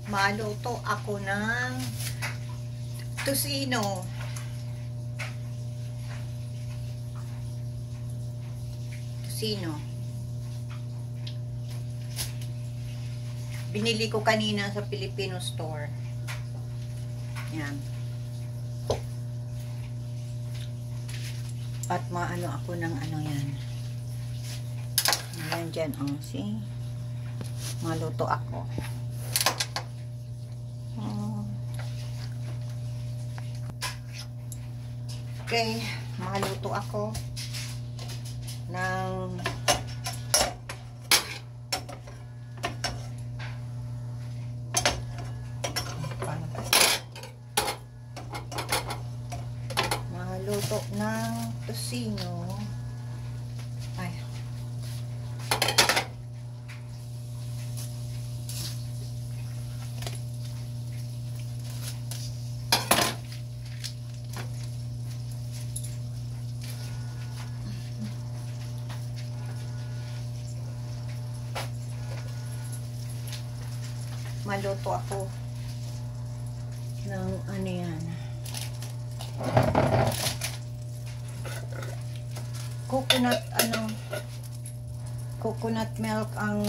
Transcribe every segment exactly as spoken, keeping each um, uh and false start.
maluto ako ng tusino. Tusino. Binili ko kanina sa Filipino store. Yan. At maano ako ng ano yan. Yan dyan, oh, see? Maluto ako. Oh. Okay, maluto ako ng maluto ng tusino. Ay. Maluto ako ng ano yan, coconut ano coconut milk ang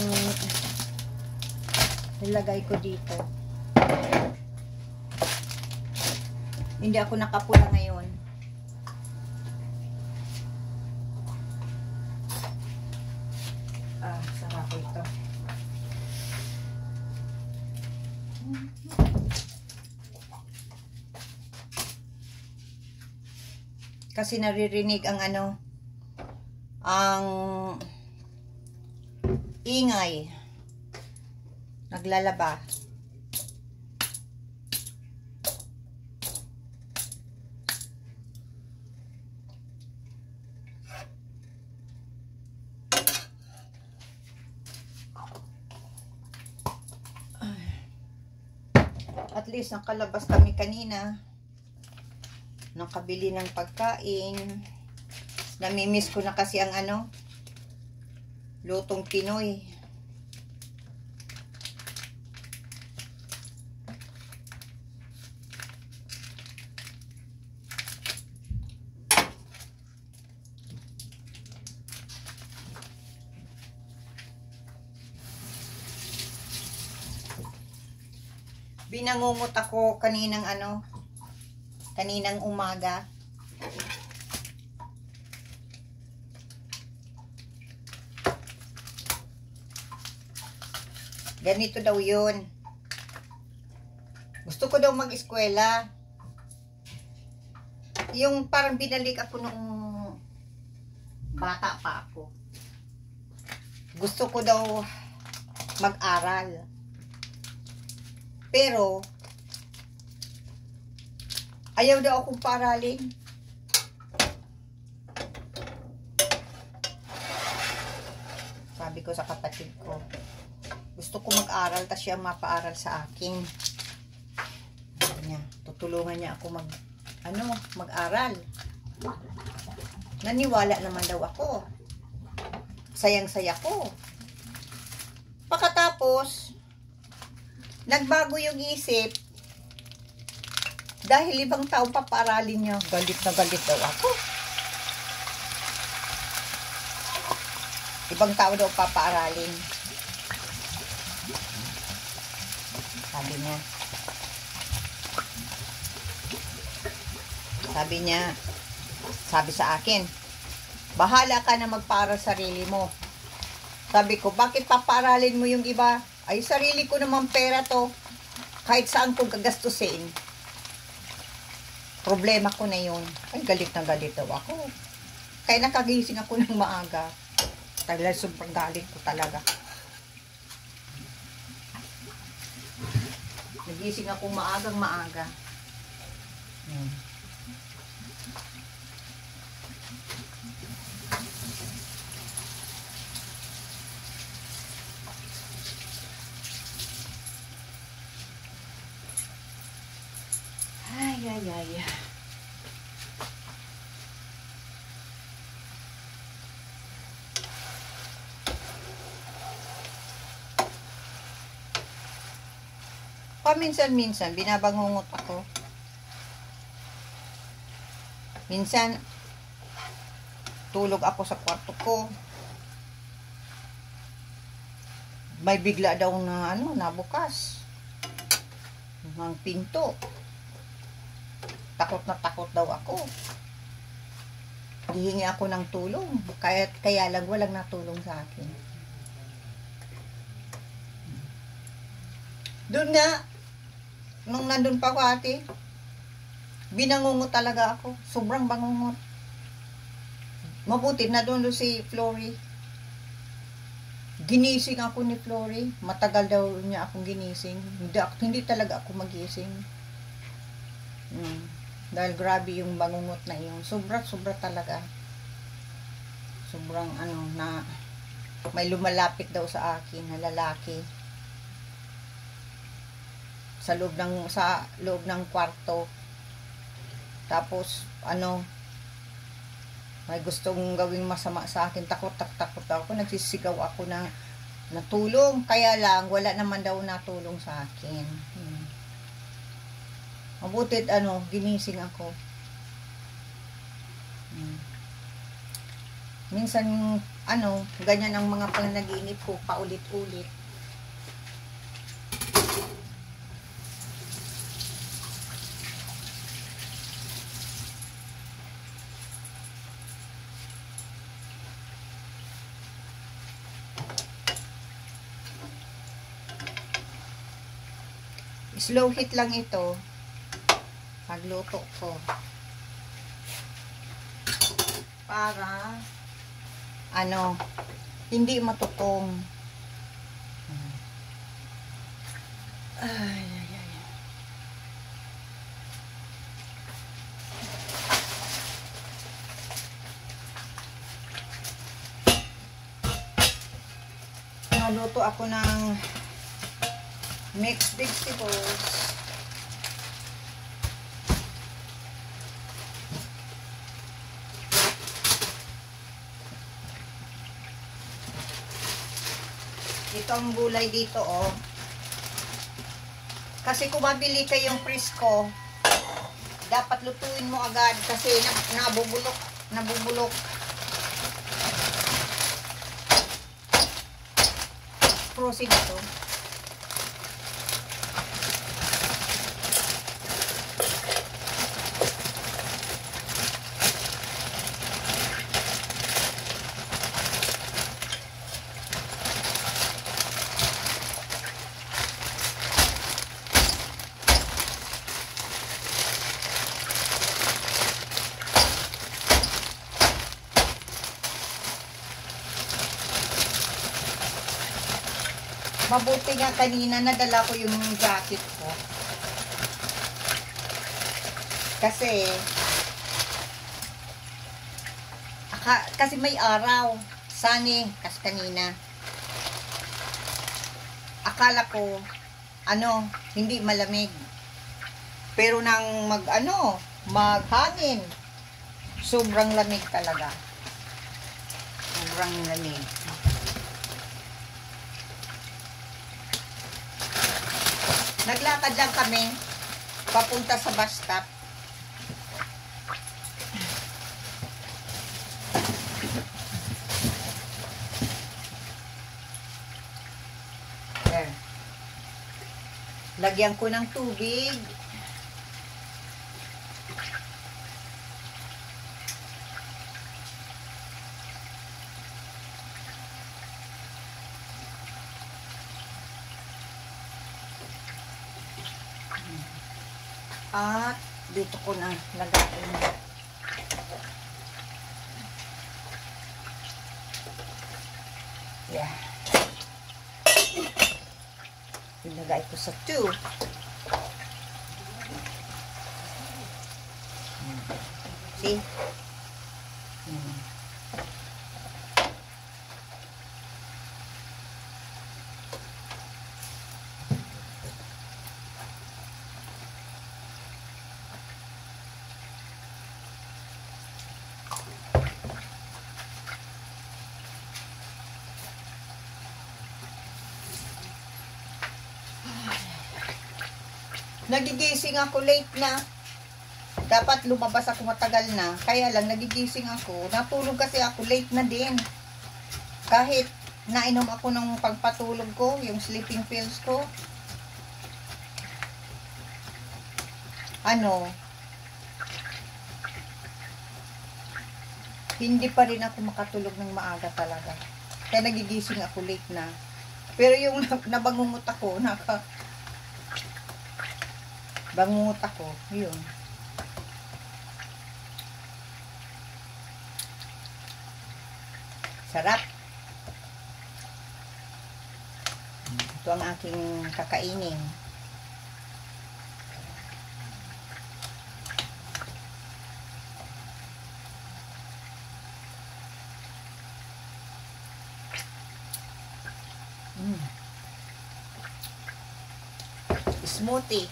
nilagay ko dito. Hindi ako nakapula ngayon. Ah, sarap ito. Kasi naririnig ang ano, ang ingay naglalaba. At least nakalabas kami kanina, nakabili ng pagkain. Namimiss ko na kasi ang ano, lutong Pinoy. Binangungot ako kaninang ano, kaninang umaga. Ganito daw yun. Gusto ko daw mag-eskwela. Yung parang binalik ako nung bata pa ako. Gusto ko daw mag-aral. Pero ayaw daw akong paralin. Sabi ko sa kapatid ko, gusto ko mag-aral, tas siya mapaaral sa akin. Sabi niya, tutulungan niya ako mag, ano, mag-aral. Naniwala naman daw ako. Sayang-saya ko. Pagkatapos, nagbago yung isip. Dahil ibang taong papaaralin niya, galit na galit daw ako. Ibang tao daw papaaralin. Sabi niya. Sabi niya, sabi sa akin, bahala ka na magpaaral sarili mo. Sabi ko, bakit papaaralin mo yung iba? Ay, sarili ko naman pera to. Kahit saan ko gagastusin. Problema ko na yun. Ay, galit na galit daw ako. Kaya nakagising ako ng maaga. Talaga, sobrang galit ko talaga. Nagising ako maagang maaga. Hmm. Ay, ay, ay. Paminsan-minsan, binabangungot ako. Minsan, tulog ako sa kwarto ko. May bigla daw na ano, nabukas. Ang pinto. Takot na takot daw ako. Hihingi ako ng tulong. Kaya, kaya lang walang natulong sa akin. Doon nga, nung nandun pa ako ate, binangungot talaga ako. Sobrang bangungot. Mabuti na doon si Flory. Ginising ako ni Flory. Matagal daw niya akong ginising. Hindi, hindi talaga ako magising. Hmm. Dahil grabe yung bangungot na yun. Sobra-sobra talaga. Sobrang ano na may lumalapit daw sa akin na lalaki. Sa loob ng sa loob ng kwarto. Tapos ano may gustong gawing masama sa akin. Takot tak takot ako. Nagsisigaw ako na natulong. Kaya lang wala naman daw natulong sa akin. Hmm. Mabutit ano, ginising ako. Hmm. Minsan ano, ganyan ang mga panaginip ko paulit-ulit. Slow heat lang ito. Pagluto ko. Para ano, hindi matutong. Ay, ay, ay. Naluto ako ng mixed vegetables. Ito ang gulay dito, oh. Kasi kung mabili kayong Frisco, dapat lutuin mo agad kasi nabubulok, nabubulok. Frozen ito. Mabuti nga kanina nadala ko yung jacket ko. Kasi aka, kasi may araw. Sunny kasi kanina. Akala ko ano, hindi malamig. Pero nang mag ano, maghangin. Sobrang lamig talaga. Sobrang lamig. Naglakad lang kami papunta sa bus stop. There. Lagyan ko ng tubig. At dito ko na lagayin. Yeah. Ilagay ko sa two. See? Hmm. Nagigising ako late na. Dapat lumabas ako matagal na. Kaya lang, nagigising ako. Natulog kasi ako late na din. Kahit nainom ako ng pagpatulog ko, yung sleeping pills ko. Ano, hindi pa rin ako makatulog ng maaga talaga. Kaya nagigising ako late na. Pero yung nabangungot ako, naka bangungot ako, yun. Sarap. Ito ang aking kakainin. Mm. Smoothie.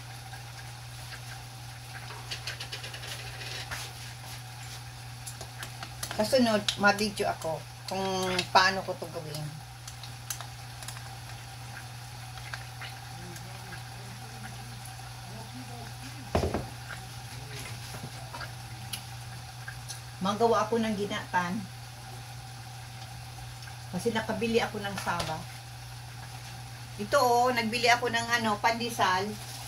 Kasunod, ma-video ako kung paano ko ito gawin. Magawa ako ng ginatan. Kasi nakabili ako ng saba. Ito oh, nagbili ako ng ano, pandesal.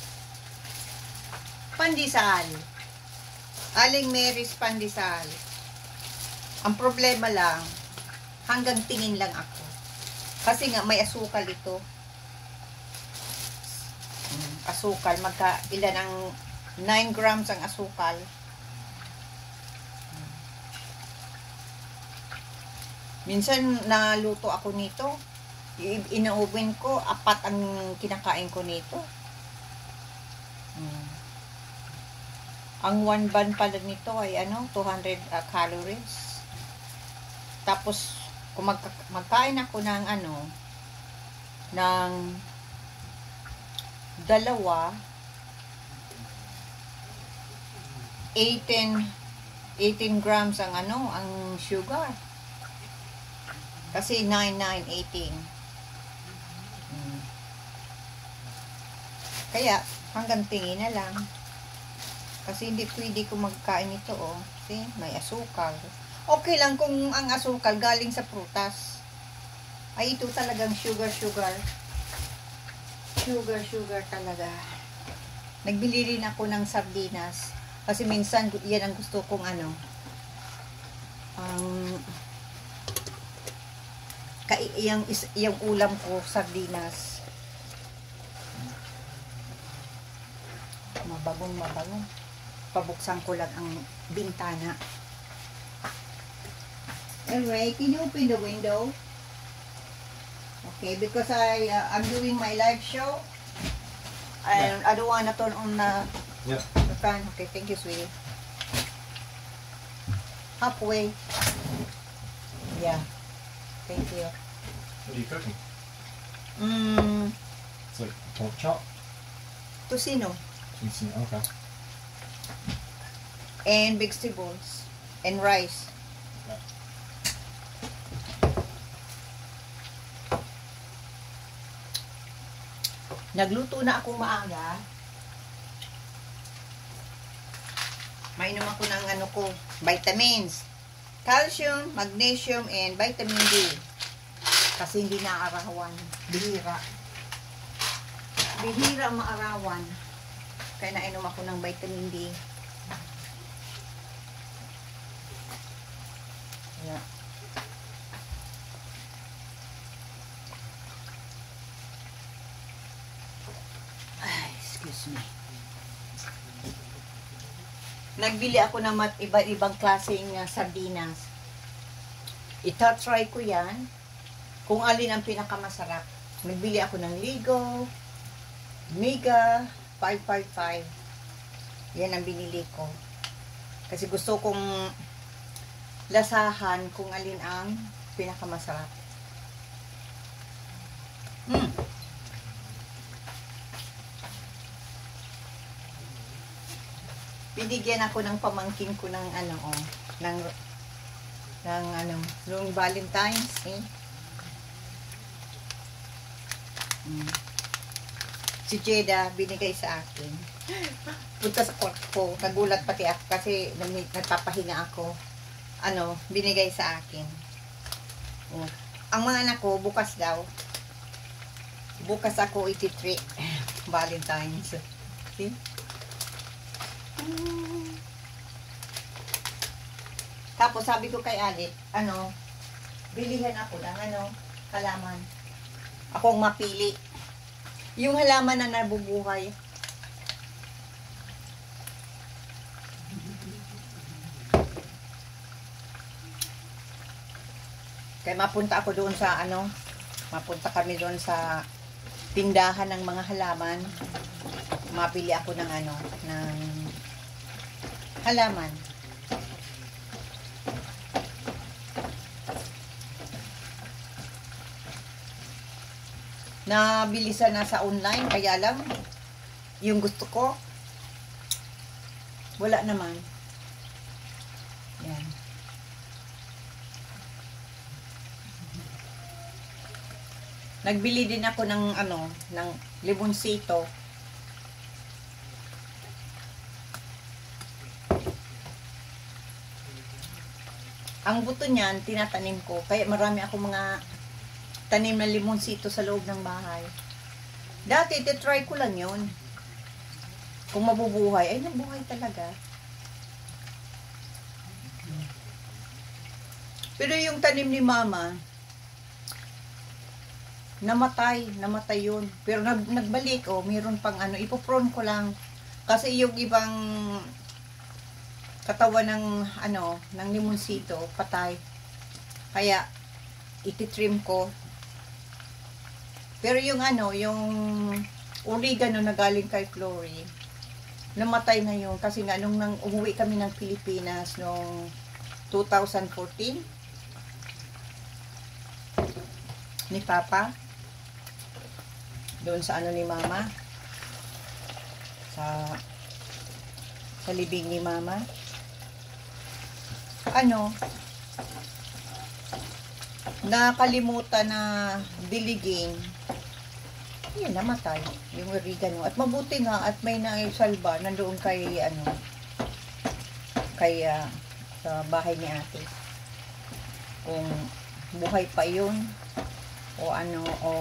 Pandesal. Aling Mary's pandesal. Ang problema lang, hanggang tingin lang ako. Kasi nga may asukal ito. Asukal, magka ilan ang nine grams ang asukal. Minsan naluto ako nito. Ina-oven ko, apat ang kinakain ko nito. Hmm. Ang one bun pala nito ay ano, two hundred uh, calories. Tapos kung mag magkain ako ng ano, ng dalawa, eighteen grams ang ano, ang sugar. Kasi nine, nine, eighteen. Hmm. Kaya, hanggang tingin na lang. Kasi hindi pwede ko magkain ito, oh. See, may asukal. Okay lang kung ang asukal galing sa prutas. Ay, ito talagang sugar, sugar. Sugar, sugar talaga. Nagbili rin ako ng sardinas. Kasi minsan, yan ang gusto kong ano. Ang... Um, Yung, yung ulam ko, sardinas. Mabagong mabagong. Pabuksan ko lang ang bintana. Anyway, can you open the window? Okay, because I, uh, I'm doing my live show. And yeah. I don't want to turn on the, yeah. the fan. Okay, thank you, sweetie. Halfway. Yeah. Thank you. What are you cooking? Mm. It's like pork chop? Tocino. Tocino, okay. And vegetables. And rice. Okay. Nagluto na ako maaga. Mainom ako ng ano ko, vitamins. Calcium, magnesium, and vitamin D. Kasi hindi naarawan. Bihira. Bihira maarawan. Kaya nainom ako ng vitamin D. Yeah. Ay, excuse me. Nagbili ako ng iba-ibang klaseng uh, sardinas. Ita-try ko yan. Kung alin ang pinakamasarap. Nagbili ako ng Ligo, Mega, five five five. Yan ang binili ko. Kasi gusto kong lasahan kung alin ang pinakamasarap. Hmm. Binigyan ako ng pamangkin ko ng ano, oh, ng, ng ano, noong Valentine's, eh. Hmm. Si Jeda, binigay sa akin. punta sa kwarto ko. Nagulat pati ako kasi nag- nagpapahinga ako. Ano, binigay sa akin. Oh. Ang mga anak ko, bukas daw. Bukas ako iti-treat. Valentine's. See? Hmm. Tapos sabi ko kay Alit, ano, bilihan ako ng ano, halaman. Akong mapili. Yung halaman na nabubuhay. Kaya mapunta ako doon sa ano, mapunta kami doon sa tindahan ng mga halaman. Mapili ako ng ano, ng halaman. Nabilisan na sa online, kaya lang yung gusto ko wala naman. Yan. Nagbili din ako ng ano, ng limonsito. Ang buto niyan, tinatanim ko. Kaya marami ako mga tanim na limonsito sa loob ng bahay. Dati, titry ko lang yun. Kung mabubuhay, ay nabuhay talaga. Pero yung tanim ni Mama, namatay, namatay yun. Pero nag, nagbalik, oh, mayroon pang ano, ipoprone ko lang. Kasi yung ibang katawan ng, ano, ng limonsito, patay. Kaya, ititrim ko. Pero yung ano, yung oregano na galing kay Flory, namatay na yun. Kasi nga, nung nang umuwi kami ng Pilipinas noong two thousand fourteen, ni Papa, doon sa ano ni Mama, sa sa libing ni Mama, ano, nakalimutan na diligin, yun, namatay yung oregano. At mabuti nga, at may naisalba nandoon kay ano, kay uh, sa bahay ni ate. Kung buhay pa yun o ano, o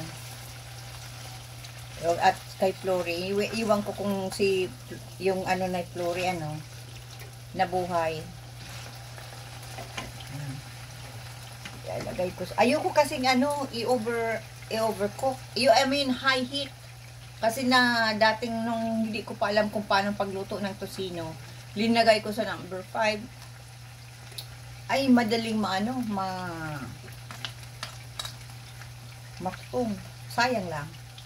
at kay Flory, iwan ko kung si yung ano na Flory, ano, nabuhay. Ilagay ko. Ayoko kasing ano, i-over i-overcook. I mean high heat. Kasi na dating nung hindi ko pa alam kung paano pagluto ng tosino, linagay ko sa number five. Ay madaling maano, ma maktong. Sayang lang.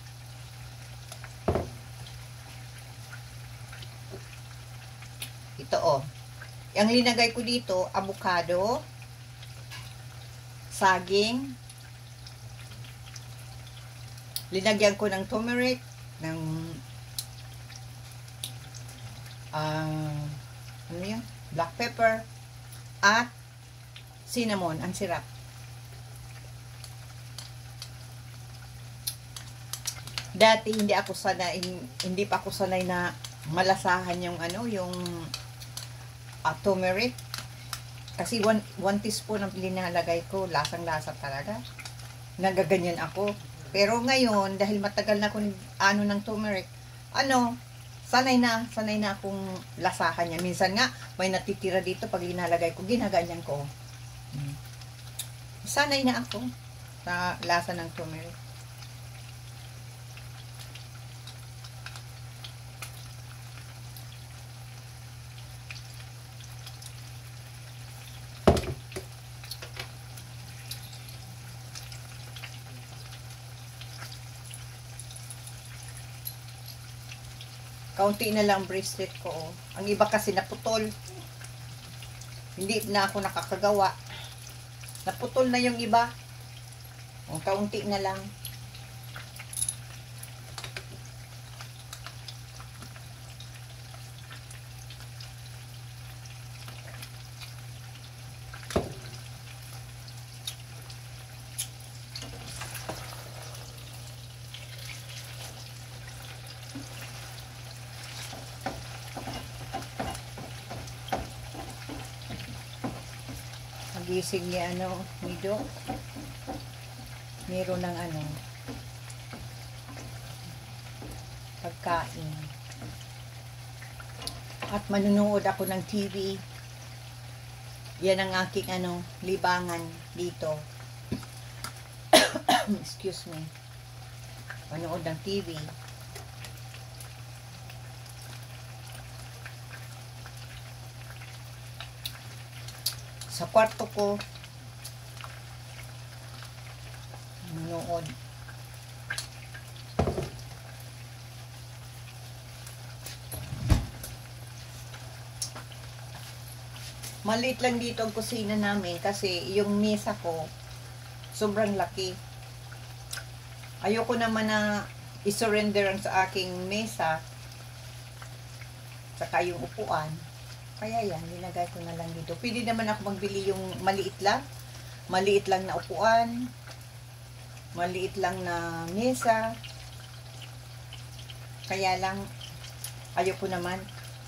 Ito oh. Ang linagay ko dito, avocado, saging, linagyan ko ng turmeric, ng uh, ano yan? Black pepper, at cinnamon, ang sirap. Dati hindi ako sanay, hindi pa ako sanay na malasahan yung ano, yung uh, turmeric. Kasi one, one teaspoon ang linalagay ko, lasang-lasa talaga. Nagaganyan ako. Pero ngayon, dahil matagal na akong ano ng turmeric, ano, sanay na, sanay na akong lasahan niya. Minsan nga, may natitira dito pag linalagay ko, ginaganyan ko. Hmm. Sanay na ako sa lasa ng turmeric. Kaunti na lang bracelet ko. Oh. Ang iba kasi naputol. Hindi na ako nakakagawa. Naputol na yung iba. O, kaunti na lang. gising ni ano, ni Doc. Meron ng ano, pagkain. At manunood ako ng T V. Yan ang aking ano, libangan dito. Excuse me. Manood ng T V. Sa kwarto ko, manood. Maliit lang dito ang kusina namin kasi yung mesa ko sobrang laki. Ayoko naman na i-surrender ang sa aking mesa saka yung upuan. Kaya yan, nilagay ko na lang dito. Pwede naman ako magbili yung maliit lang. Maliit lang na upuan. Maliit lang na mesa. Kaya lang, ayoko naman.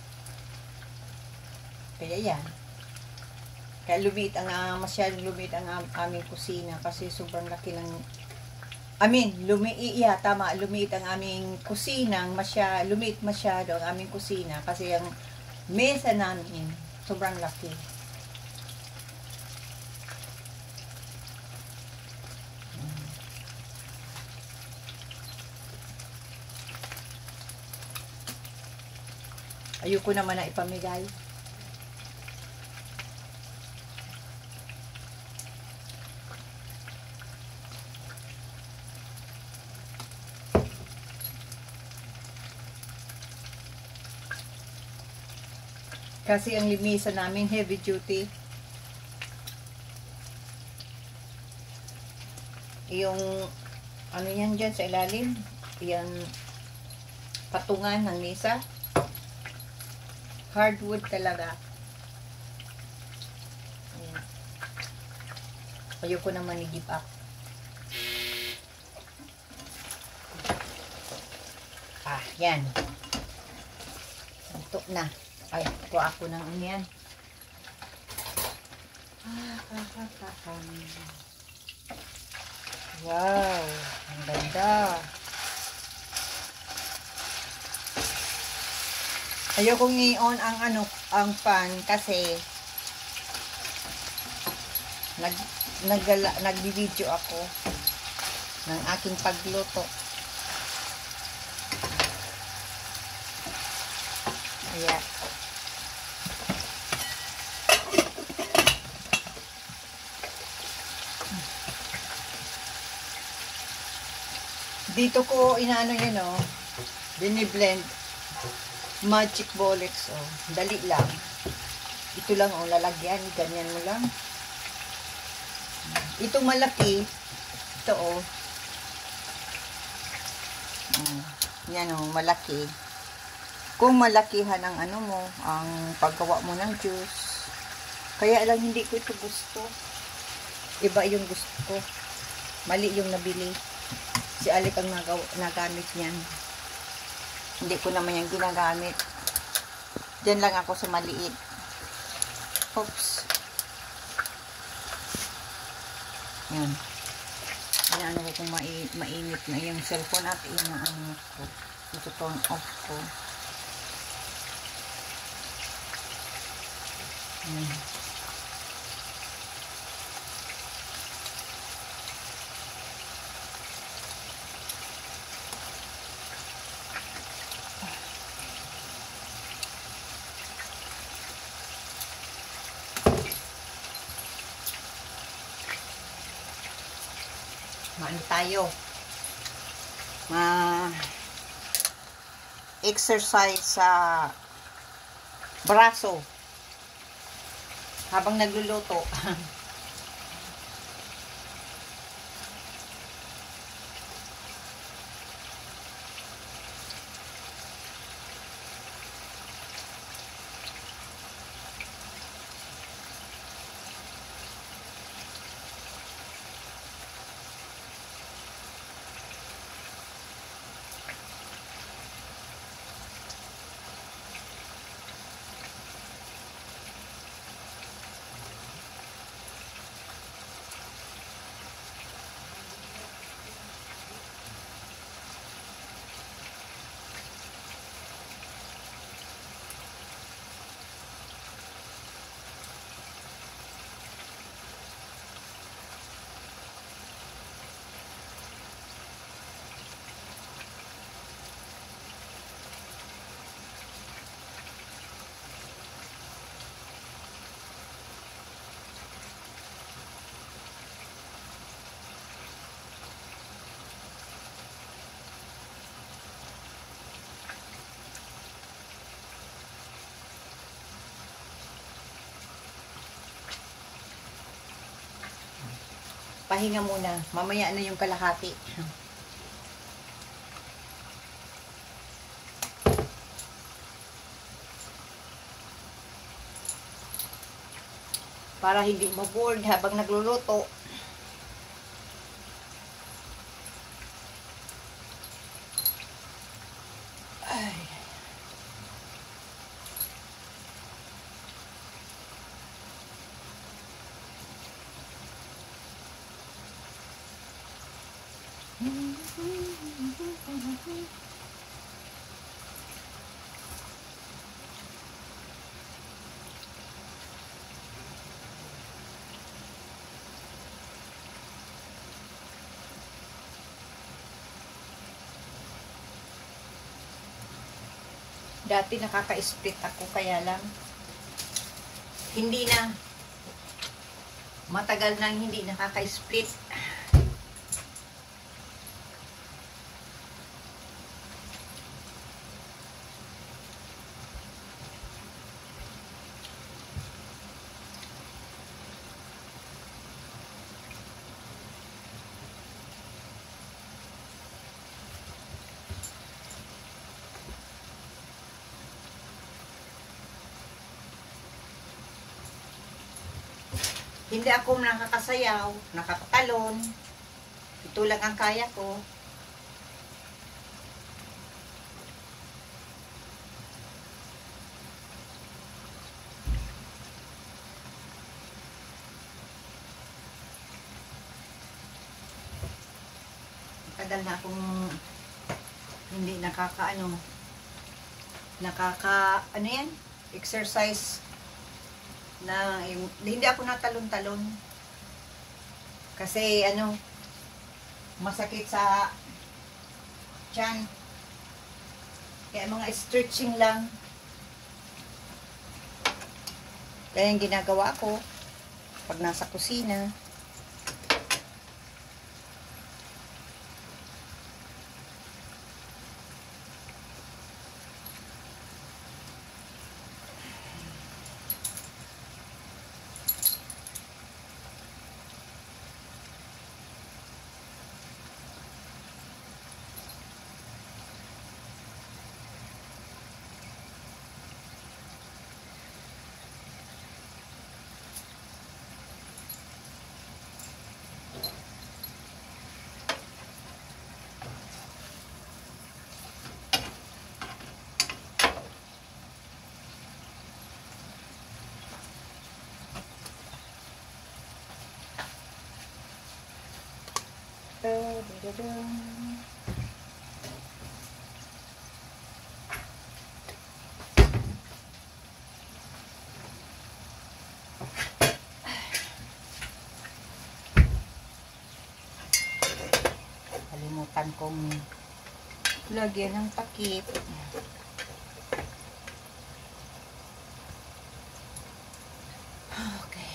Kaya yan. Kaya lumiit ang, uh, masyadong lumiit ang um, aming kusina kasi sobrang laki ng, I mean, lumiit, yeah, tama, lumiit ang aming kusina, masya, lumiit masyado ang aming kusina kasi ang mesa namin, sobrang laki. Ayoko naman na ipamigay. Kasi ang limisa namin heavy duty. Yung ano yan dyan sa ilalim, yung patungan ng misa. Hardwood talaga. Ayan. Ayoko naman i-give up. Ah, yan. Ito na. Ay, kuha ako ng ano yan. Ah, ah, ah, ah, ah. Wow, ang ganda. Ayokong i-on ang ano, ang fan kasi nag nagala, nagbi-video ako ng aking pagluto. Ayan. Dito ko inaano yan, oh. Bini-blend. Magic bullets, oh. Dali lang. Ito lang, oh. Lalagyan. Ganyan mo lang. Ito malaki. Ito, oh. Yan, oh. Malaki. Kung malakihan ang ano mo, ang paggawa mo ng juice. Kaya lang hindi ko ito gusto. Iba yung gusto ko. Mali yung nabili. Si Alec ang nagaw nagamit niyan. Hindi ko naman yung ginagamit. Diyan lang ako sa maliit. Oops. Yan. Inaano ko kung mai mainit na yung cellphone at inaano ko. Ito turn off ko. Yan. Maan tayo. Ma exercise sa braso habang nagluluto. Pahinga muna. Mamaya na yung kalahati. Para hindi ma-bored habang nagluluto. Ay. Dati nakaka-split ako, kaya lang hindi na, matagal nang hindi nakaka-split. Hindi ako nakakasayaw, nakakatalon. Ito lang ang kaya ko. Tagal na akong hindi nakakaano, nakaka, ano yan, exercise na yung, hindi ako natalon-talon kasi ano, masakit sa tiyan, kaya mga stretching lang. Kaya yung ginagawa ko pag nasa kusina, kalimutan kong lagyan ng takip. Okay.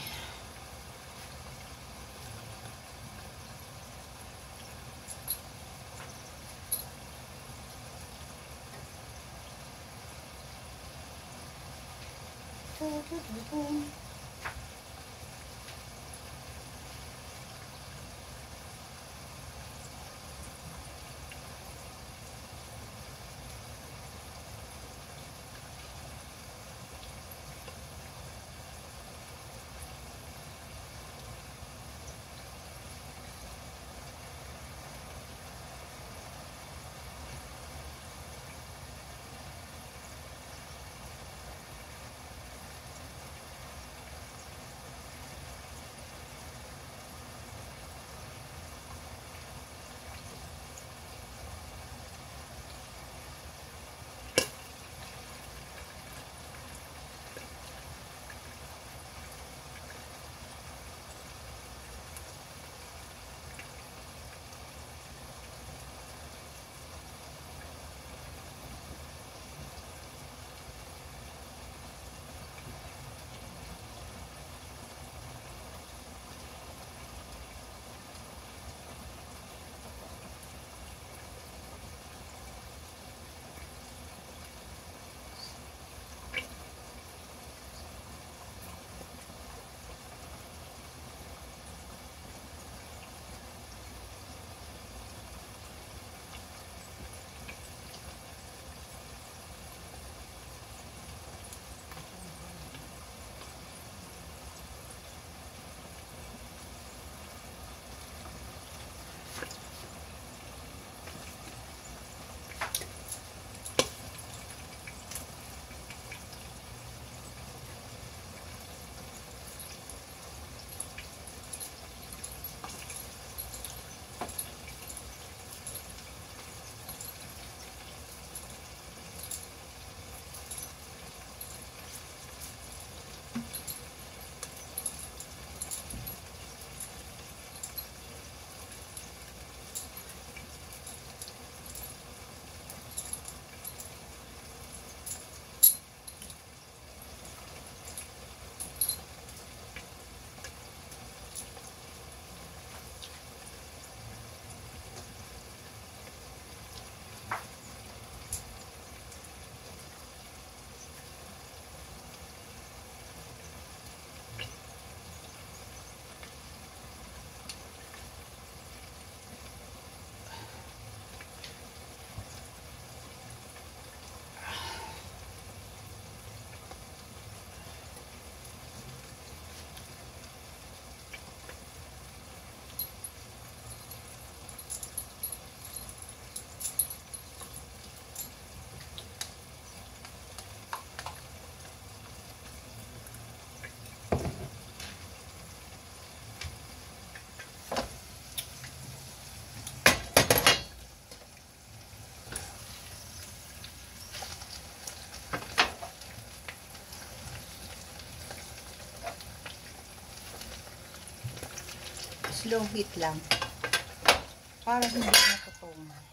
slow heat lang. Para hindi natutungan.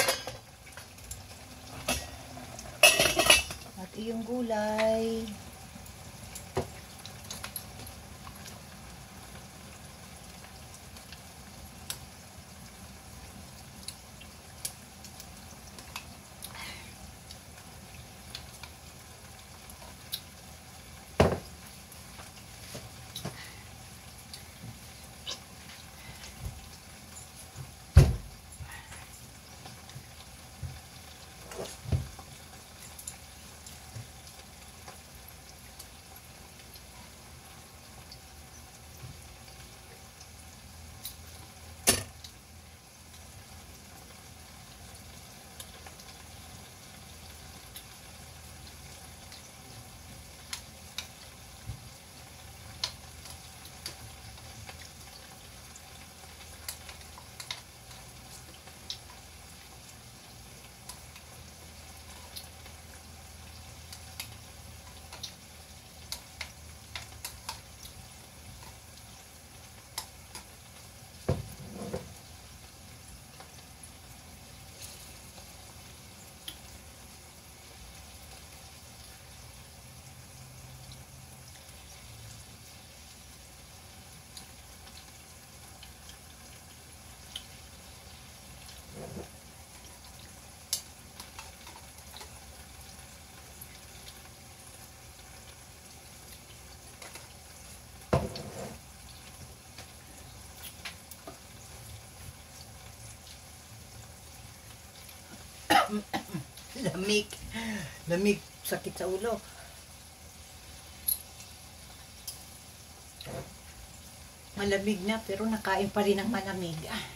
At iyong gulay. Lamig. Lamig. Sakit sa ulo. Malamig na pero nakain pa rin ng malamig.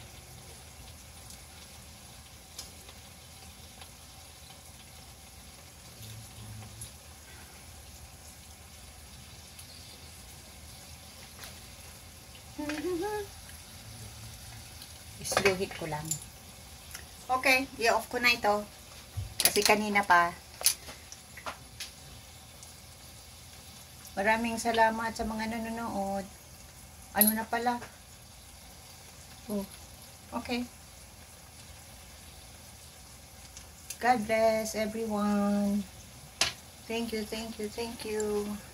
Slow heat ko lang. Okay, i-off ko na ito. Kasi kanina pa. Maraming salamat sa mga nanonood. Ano na pala? Oh, okay. God bless everyone. Thank you, thank you, thank you.